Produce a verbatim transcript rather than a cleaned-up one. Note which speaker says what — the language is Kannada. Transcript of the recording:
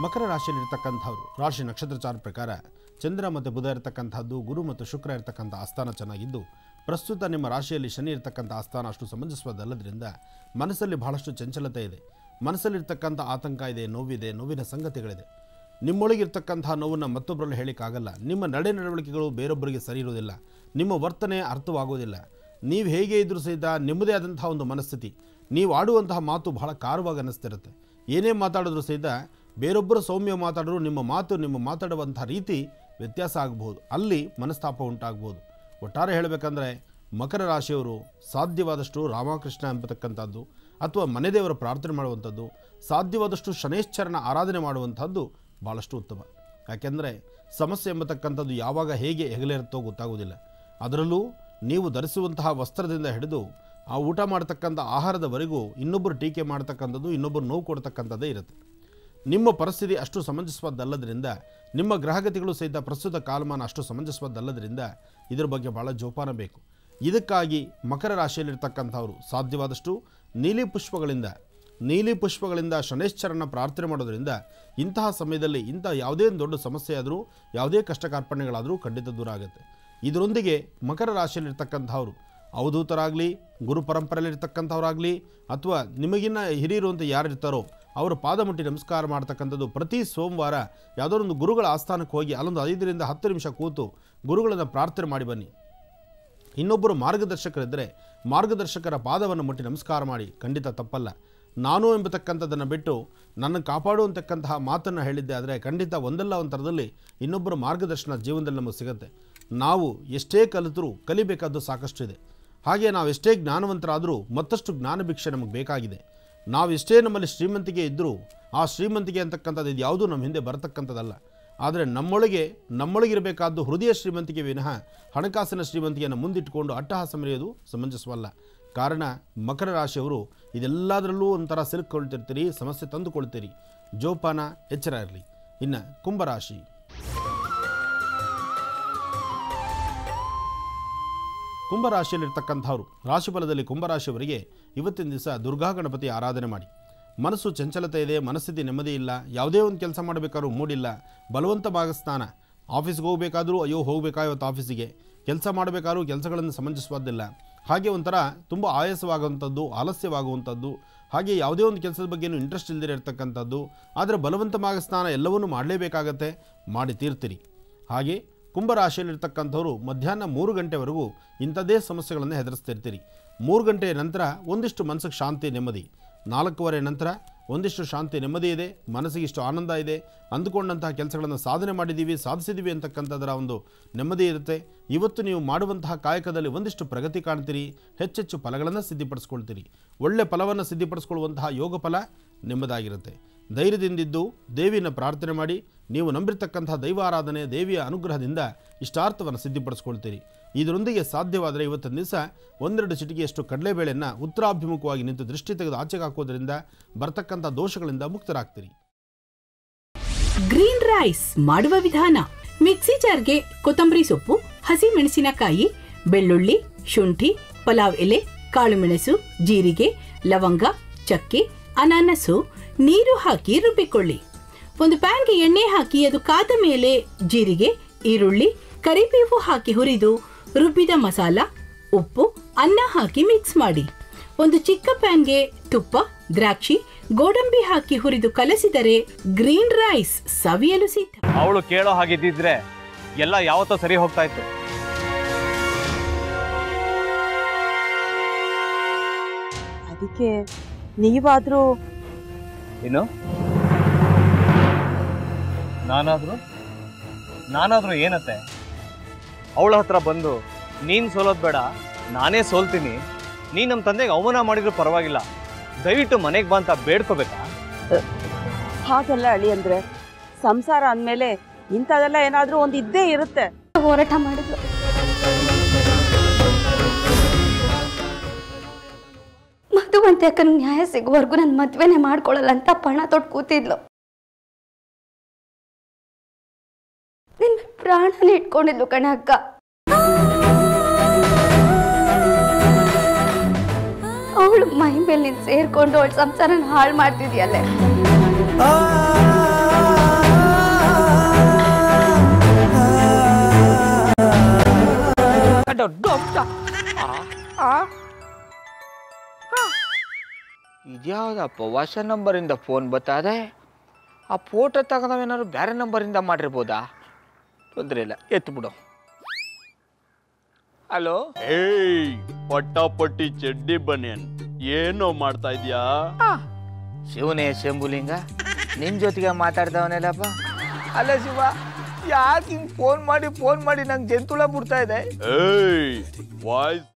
Speaker 1: ಮಕರ ರಾಶಿಯಲ್ಲಿರ್ತಕ್ಕಂಥವ್ರು ರಾಶಿ ನಕ್ಷತ್ರಚಾರ ಪ್ರಕಾರ ಚಂದ್ರ ಮತ್ತು ಬುಧ ಇರತಕ್ಕಂಥದ್ದು, ಗುರು ಮತ್ತು ಶುಕ್ರ ಇರತಕ್ಕಂಥ ಆಸ್ಥಾನ ಚೆನ್ನಾಗಿದ್ದು, ಪ್ರಸ್ತುತ ನಿಮ್ಮ ರಾಶಿಯಲ್ಲಿ ಶನಿ ಇರತಕ್ಕಂಥ ಆಸ್ಥಾನ ಅಷ್ಟು ಸಮಂಜಸವಾದಲ್ಲದ್ರಿಂದ ಮನಸ್ಸಲ್ಲಿ ಬಹಳಷ್ಟು ಚಂಚಲತೆ ಇದೆ. ಮನಸ್ಸಲ್ಲಿರ್ತಕ್ಕಂಥ ಆತಂಕ ಇದೆ, ನೋವಿದೆ, ನೋವಿನ ಸಂಗತಿಗಳಿದೆ. ನಿಮ್ಮೊಳಗಿರ್ತಕ್ಕಂಥ ನೋವನ್ನು ಮತ್ತೊಬ್ಬರಲ್ಲಿ ಹೇಳಿಕ್ಕಾಗಲ್ಲ. ನಿಮ್ಮ ನಡೆ ನಡವಳಿಕೆಗಳು ಬೇರೊಬ್ಬರಿಗೆ ಸರಿ ಇರುವುದಿಲ್ಲ. ನಿಮ್ಮ ವರ್ತನೆ ಅರ್ಥವಾಗುವುದಿಲ್ಲ. ನೀವು ಹೇಗೆ ಇದ್ರೂ ಸಹಿತ ನಿಮ್ಮದೇ ಆದಂತಹ ಒಂದು ಮನಸ್ಥಿತಿ, ನೀವು ಆಡುವಂತಹ ಮಾತು ಬಹಳ ಕಾರವಾಗಿ ಅನ್ನಿಸ್ತಿರುತ್ತೆ. ಏನೇ ಮಾತಾಡಿದ್ರೂ ಸಹಿತ ಬೇರೊಬ್ಬರು ಸೌಮ್ಯ ಮಾತಾಡಿದ್ರು ನಿಮ್ಮ ಮಾತು ನಿಮ್ಮ ಮಾತಾಡುವಂಥ ರೀತಿ ವ್ಯತ್ಯಾಸ ಆಗಬಹುದು. ಅಲ್ಲಿ ಮನಸ್ತಾಪ ಉಂಟಾಗ್ಬೋದು. ಒಟ್ಟಾರೆ ಹೇಳಬೇಕಂದ್ರೆ ಮಕರ ರಾಶಿಯವರು ಸಾಧ್ಯವಾದಷ್ಟು ರಾಮಕೃಷ್ಣ ಎಂಬತಕ್ಕಂಥದ್ದು ಅಥವಾ ಮನೆದೇವರ ಪ್ರಾರ್ಥನೆ ಮಾಡುವಂಥದ್ದು, ಸಾಧ್ಯವಾದಷ್ಟು ಶನೇಶ್ವರನ ಆರಾಧನೆ ಮಾಡುವಂಥದ್ದು ಭಾಳಷ್ಟು ಉತ್ತಮ. ಯಾಕೆಂದರೆ ಸಮಸ್ಯೆ ಎಂಬತಕ್ಕಂಥದ್ದು ಯಾವಾಗ ಹೇಗೆ ಹೆಗಲೇರುತ್ತೋ ಗೊತ್ತಾಗೋದಿಲ್ಲ. ಅದರಲ್ಲೂ ನೀವು ಧರಿಸುವಂತಹ ವಸ್ತ್ರದಿಂದ ಹಿಡಿದು ಆ ಊಟ ಮಾಡ್ತಕ್ಕಂಥ ಆಹಾರದವರೆಗೂ ಇನ್ನೊಬ್ಬರು ಟೀಕೆ ಮಾಡ್ತಕ್ಕಂಥದ್ದು, ಇನ್ನೊಬ್ಬರು ನೋವು ಕೊಡ್ತಕ್ಕಂಥದ್ದೇ ಇರುತ್ತೆ. ನಿಮ್ಮ ಪರಿಸ್ಥಿತಿ ಅಷ್ಟು ಸಮಂಜಸವಾದಲ್ಲದ್ರಿಂದ, ನಿಮ್ಮ ಗ್ರಹಗತಿಗಳು ಸಹಿತ ಪ್ರಸ್ತುತ ಕಾಲಮಾನ ಅಷ್ಟು ಸಮಂಜಸವಾದಲ್ಲದ್ರಿಂದ ಇದರ ಬಗ್ಗೆ ಭಾಳ ಜೋಪಾನ ಬೇಕು. ಇದಕ್ಕಾಗಿ ಮಕರ ರಾಶಿಯಲ್ಲಿರ್ತಕ್ಕಂಥವರು ಸಾಧ್ಯವಾದಷ್ಟು ನೀಲಿ ಪುಷ್ಪಗಳಿಂದ ನೀಲಿ ಪುಷ್ಪಗಳಿಂದ ಶನೇಶ್ವರನ ಪ್ರಾರ್ಥನೆ ಮಾಡೋದರಿಂದ ಇಂತಹ ಸಮಯದಲ್ಲಿ ಇಂಥ ಯಾವುದೇ ದೊಡ್ಡ ಸಮಸ್ಯೆ ಆದರೂ, ಯಾವುದೇ ಕಷ್ಟ ಕಾರ್ಪಣ್ಯಗಳಾದರೂ ಖಂಡಿತ ದೂರ ಆಗುತ್ತೆ. ಇದರೊಂದಿಗೆ ಮಕರ ರಾಶಿಯಲ್ಲಿರ್ತಕ್ಕಂಥವ್ರು ಅವಧೂತರಾಗಲಿ, ಗುರು ಪರಂಪರೆಯಲ್ಲಿರ್ತಕ್ಕಂಥವ್ರಾಗಲಿ ಅಥವಾ ನಿಮಗಿನ್ನ ಹಿರಿಯರು ಅಂತ ಯಾರಿರ್ತಾರೋ ಅವರ ಪಾದ ಮುಟ್ಟಿ ನಮಸ್ಕಾರ ಮಾಡ್ತಕ್ಕಂಥದ್ದು. ಪ್ರತಿ ಸೋಮವಾರ ಯಾವುದೋ ಒಂದು ಗುರುಗಳ ಆಸ್ಥಾನಕ್ಕೆ ಹೋಗಿ ಅಲ್ಲೊಂದು ಐದರಿಂದ ಹತ್ತು ನಿಮಿಷ ಕೂತು ಗುರುಗಳನ್ನು ಪ್ರಾರ್ಥನೆ ಮಾಡಿ ಬನ್ನಿ. ಇನ್ನೊಬ್ಬರು ಮಾರ್ಗದರ್ಶಕರಿದ್ದರೆ ಮಾರ್ಗದರ್ಶಕರ ಪಾದವನ್ನು ಮುಟ್ಟಿ ನಮಸ್ಕಾರ ಮಾಡಿ, ಖಂಡಿತ ತಪ್ಪಲ್ಲ. ನಾನು ಎಂಬತಕ್ಕಂಥದ್ದನ್ನು ಬಿಟ್ಟು ನನ್ನ ಕಾಪಾಡುವಂತಕ್ಕಂತಹ ಮಾತನ್ನು ಹೇಳಿದ್ದೆ ಆದರೆ ಖಂಡಿತ ಒಂದಲ್ಲ ಒಂದು ಥರದಲ್ಲಿ ಇನ್ನೊಬ್ಬರ ಮಾರ್ಗದರ್ಶನ ಜೀವನದಲ್ಲಿ ನಮಗೆ ಸಿಗುತ್ತೆ. ನಾವು ಎಷ್ಟೇ ಕಲಿತರೂ ಕಲಿಬೇಕಾದ್ದು ಸಾಕಷ್ಟು ಇದೆ. ಹಾಗೆ ನಾವು ಎಷ್ಟೇ ಜ್ಞಾನವಂತರಾದರೂ ಮತ್ತಷ್ಟು ಜ್ಞಾನ ಭಿಕ್ಷೆ ನಮಗೆ ಬೇಕಾಗಿದೆ. ನಾವು ಎಷ್ಟೇ ನಮ್ಮಲ್ಲಿ ಶ್ರೀಮಂತಿಕೆ ಇದ್ದರೂ ಆ ಶ್ರೀಮಂತಿಕೆ ಅಂತಕ್ಕಂಥದ್ದು ಇದು ಯಾವುದೂ ನಮ್ಮ ಹಿಂದೆ ಬರತಕ್ಕಂಥದ್ದಲ್ಲ. ಆದರೆ ನಮ್ಮೊಳಗೆ ನಮ್ಮೊಳಗಿರಬೇಕಾದ್ದು ಹೃದಯ ಶ್ರೀಮಂತಿಕೆ ವಿನಃ ಹಣಕಾಸಿನ ಶ್ರೀಮಂತಿಕೆಯನ್ನು ಮುಂದಿಟ್ಟುಕೊಂಡು ಅಟ್ಟಹಾಸ ಮೆರೆಯೋದು ಸಮಂಜಸವಲ್ಲ. ಕಾರಣ ಮಕರ ರಾಶಿಯವರು ಇದೆಲ್ಲದರಲ್ಲೂ ಒಂಥರ ಸಿಲುಕೊಳ್ತಿರ್ತೀರಿ, ಸಮಸ್ಯೆ ತಂದುಕೊಳ್ತೀರಿ. ಜೋಪಾನ, ಎಚ್ಚರ ಇರಲಿ. ಇನ್ನು ಕುಂಭರಾಶಿ. ಕುಂಭರಾಶಿಯಲ್ಲಿರ್ತಕ್ಕಂಥವ್ರು ರಾಶಿಫಲದಲ್ಲಿ ಕುಂಭರಾಶಿಯವರಿಗೆ ಇವತ್ತಿನ ದಿವಸ ದುರ್ಗಾ ಗಣಪತಿ ಆರಾಧನೆ ಮಾಡಿ. ಮನಸ್ಸು ಚಂಚಲತೆ ಇದೆ, ಮನಸ್ಥಿತಿ ನೆಮ್ಮದಿ ಇಲ್ಲ, ಯಾವುದೇ ಒಂದು ಕೆಲಸ ಮಾಡಬೇಕಾದ್ರೂ ಮೂಡಿಲ್ಲ, ಬಲವಂತ ಭಾಗಸ್ಥಾನ. ಆಫೀಸ್ಗೆ ಹೋಗಬೇಕಾದ್ರೂ ಅಯ್ಯೋ ಹೋಗಬೇಕಾ ಇವತ್ತು ಆಫೀಸಿಗೆ, ಕೆಲಸ ಮಾಡಬೇಕಾದ್ರೂ ಕೆಲಸಗಳನ್ನು ಸಮಂಜಸವಾದಿಲ್ಲ. ಹಾಗೆ ಒಂಥರ ತುಂಬ ಆಯಾಸವಾಗುವಂಥದ್ದು, ಆಲಸ್ಯವಾಗುವಂಥದ್ದು, ಹಾಗೆ ಯಾವುದೇ ಒಂದು ಕೆಲಸದ ಬಗ್ಗೆಯೂ ಇಂಟ್ರೆಸ್ಟ್ ಇಲ್ಲದೇ ಇರತಕ್ಕಂಥದ್ದು. ಆದರೆ ಬಲವಂತ ಭಾಗಸ್ಥಾನ ಎಲ್ಲವನ್ನೂ ಮಾಡಲೇಬೇಕಾಗತ್ತೆ, ಮಾಡಿ ತೀರ್ತೀರಿ. ಹಾಗೆ ಕುಂಭರಾಶಿಯಲ್ಲಿರ್ತಕ್ಕಂಥವ್ರು ಮಧ್ಯಾಹ್ನ ಮೂರು ಗಂಟೆವರೆಗೂ ಇಂಥದ್ದೇ ಸಮಸ್ಯೆಗಳನ್ನು ಹೆದರಿಸ್ತಿರ್ತೀರಿ. ಮೂರು ಗಂಟೆಯ ನಂತರ ಒಂದಿಷ್ಟು ಮನಸ್ಸಿಗೆ ಶಾಂತಿ ನೆಮ್ಮದಿ, ನಾಲ್ಕೂವರೆ ನಂತರ ಒಂದಿಷ್ಟು ಶಾಂತಿ ನೆಮ್ಮದಿ ಇದೆ, ಮನಸ್ಸಿಗೆ ಇಷ್ಟು ಆನಂದ ಇದೆ, ಅಂದುಕೊಂಡಂತಹ ಕೆಲಸಗಳನ್ನು ಸಾಧನೆ ಮಾಡಿದ್ದೀವಿ, ಸಾಧಿಸಿದ್ದೀವಿ ಅಂತಕ್ಕಂಥದ್ದರ ಒಂದು ನೆಮ್ಮದಿ ಇರುತ್ತೆ. ಇವತ್ತು ನೀವು ಮಾಡುವಂತಹ ಕಾಯಕದಲ್ಲಿ ಒಂದಿಷ್ಟು ಪ್ರಗತಿ ಕಾಣ್ತೀರಿ, ಹೆಚ್ಚೆಚ್ಚು ಫಲಗಳನ್ನು ಸಿದ್ಧಿಪಡಿಸ್ಕೊಳ್ತೀರಿ. ಒಳ್ಳೆ ಫಲವನ್ನು ಸಿದ್ಧಿಪಡಿಸ್ಕೊಳ್ಳುವಂತಹ ಯೋಗ ಫಲ ನಿಮ್ಮದಾಗಿರುತ್ತೆ. ಧೈರ್ಯದಿಂದಿದ್ದು ದೇವಿನ ಪ್ರಾರ್ಥನೆ ಮಾಡಿ, ನೀವು ನಂಬಿರ್ತಕ್ಕಂಥ ದೈವಾರಾಧನೆ ದೇವಿಯ ಅನುಗ್ರಹದಿಂದ ಇಷ್ಟಾರ್ಥವನ್ನು ಸಿದ್ಧಿಪಡಿಸ್ಕೊಳ್ತೀರಿ. ಇದರೊಂದಿಗೆ ಸಾಧ್ಯವಾದರೆ ಇವತ್ತಿನ ದಿವಸ ಒಂದೆರಡು ಚಿಟಿಕೆಯಷ್ಟು ಕಡಲೆಬೇಳೆಯನ್ನು ಉತ್ತರಾಭಿಮುಖವಾಗಿ ನಿಂತು ದೃಷ್ಟಿ ತೆಗೆದು ಆಚೆಗೆ ಹಾಕೋದ್ರಿಂದ ಬರ್ತಕ್ಕಂಥ ದೋಷಗಳಿಂದ ಮುಕ್ತರಾಗ್ತೀರಿ.
Speaker 2: ಗ್ರೀನ್ ರೈಸ್ ಮಾಡುವ ವಿಧಾನ: ಮಿಕ್ಸಿ ಜಾರ್ಗೆ ಕೊತ್ತಂಬರಿ ಸೊಪ್ಪು, ಹಸಿ ಮೆಣಸಿನಕಾಯಿ, ಬೆಳ್ಳುಳ್ಳಿ, ಶುಂಠಿ, ಪಲಾವ್ ಎಲೆ, ಕಾಳುಮೆಣಸು, ಜೀರಿಗೆ, ಲವಂಗ, ಚಕ್ಕೆ, ಅನಾನಸು, ನೀರು ಹಾಕಿ ರುಬ್ಬಿಕೊಳ್ಳಿ. ಒಂದು ಪ್ಯಾನ್ಗೆ ಎಣ್ಣೆ ಹಾಕಿ ಅದು ಕಾದ ಮೇಲೆ ಜೀರಿಗೆ, ಈರುಳ್ಳಿ, ಕರಿಬೇವು ಹಾಕಿ ಹುರಿದು ರುಬ್ಬಿದ ಮಸಾಲ, ಉಪ್ಪು, ಅನ್ನ ಹಾಕಿ ಮಿಕ್ಸ್ ಮಾಡಿ. ಒಂದು ಚಿಕ್ಕ ಪ್ಯಾನ್ಗೆ ತುಪ್ಪ, ದ್ರಾಕ್ಷಿ, ಗೋಡಂಬಿ ಹಾಕಿ ಹುರಿದು ಕಲಸಿದರೆ ಗ್ರೀನ್ ರೈಸ್ ಸವಿಯಲು ಸಿದ್ಧ.
Speaker 3: ಅವಳು ಕೇಳೋ ಹಾಗಿದ್ದಿದ್ರೆ ಎಲ್ಲ ಯಾವತ್ತೋ ಸರಿ ಹೋಗ್ತಾ ಇತ್ತು.
Speaker 4: ಅದಕ್ಕೆ ನೀವಾದ್ರೂ
Speaker 3: ಏನು? ನಾನಾದ್ರೂ ನಾನಾದ್ರೂ ಏನತ್ತೆ? ಅವಳ ಹತ್ರ ಬಂದು ನೀನು ಸೋಲೋದು ಬೇಡ, ನಾನೇ ಸೋಲ್ತೀನಿ, ನೀನು ನಮ್ಮ ತಂದೆಗೆ ಅವಮಾನ ಮಾಡಿದ್ರು ಪರವಾಗಿಲ್ಲ, ದಯವಿಟ್ಟು ಮನೆಗೆ ಬಾ ಅಂತ ಬೇಡ್ಕೋಬೇಕಾ?
Speaker 4: ಹಾಗೆಲ್ಲ ಅಳಿ ಅಂದ್ರೆ ಸಂಸಾರ ಅಂದಮೇಲೆ ಇಂಥದೆಲ್ಲ ಏನಾದ್ರೂ ಒಂದು ಇದ್ದೇ ಇರುತ್ತೆ.
Speaker 5: ಹೋರಾಟ ಮಾಡಿದ್ಲು. ಮಧುವಂತೆ ಅಕ್ಕನ ನ್ಯಾಯ ಸಿಗುವವರೆಗೂ ನನ್ನ ಮದ್ವೆನೆ ಮಾಡ್ಕೊಳ್ಳಲ್ಲ ಅಂತ ಪಣ ತೊಟ್ಟು ಕೂತಿದ್ಲು. ನಿನ್ನ ಪ್ರಾಣನ ಇಟ್ಕೊಂಡಿದ್ಲು ಕಣ ಅಕ್ಕ. ಅವಳು ಮೈ ಮೇಲೆ ನೀನು ಸೇರ್ಕೊಂಡು ಅವಳ ಸಂಸಾರನ ಹಾಳು ಮಾಡ್ತಿದ್ಯಲ್ಲೇ.
Speaker 6: ದೊಡ್ಡ ಅಂಶ. ಇದ್ಯಾವುದಪ್ಪ ಹೊಸ ನಂಬರಿಂದ ಫೋನ್ ಬತ್ತದೆ. ಆ ಫೋಟೋ ತಗೊಂಡವೇನಾದ್ರು ಬೇರೆ ನಂಬರಿಂದ ಮಾಡಿರ್ಬೋದಾ? ತೊಂದರೆ ಇಲ್ಲ, ಎತ್ತು ಬಿಡು. ಹಲೋ,
Speaker 7: ಏಯ್ ಪಟ್ಟಾಪಟ್ಟಿ ಚಡ್ಡಿ ಬನಿಯನ್, ಏನೋ ಮಾಡ್ತಾ ಇದೀಯಾ?
Speaker 6: ಶಿವನೇ ಶಂಭುಲಿಂಗ, ನಿನ್ ಜೊತೆಗೆ ಮಾತಾಡ್ದವನೇಲಪ್ಪ. ಅಲ್ಲ ಶಿವ, ಯಾಕೆ ಹಿಂಗ್ ಫೋನ್ ಮಾಡಿ ಫೋನ್ ಮಾಡಿ ನಂಗೆ ಜಂತುಳ ಬಿಡ್ತಾ ಇದೆ?
Speaker 7: ಏಯ್ ವಾಯ್ಸ್